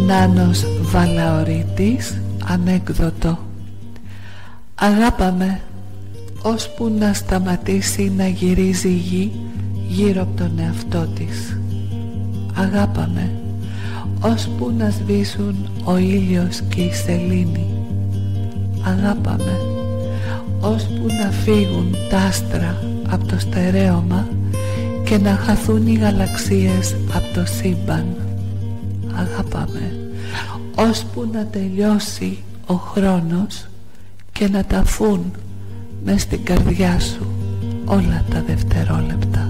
Νάνος Βαλαωρίτης, ανέκδοτο. Αγάπαμε ώσπου να σταματήσει να γυρίζει η γη γύρω από τον εαυτό της. Αγάπαμε ώσπου να σβήσουν ο ήλιος και η σελήνη. Αγάπαμε ώσπου να φύγουν τα άστρα από το στερέωμα και να χαθούν οι γαλαξίες από το σύμπαν. Αγάπαμε ώσπου να τελειώσει ο χρόνος και να ταφούν μες στην καρδιά σου όλα τα δευτερόλεπτα.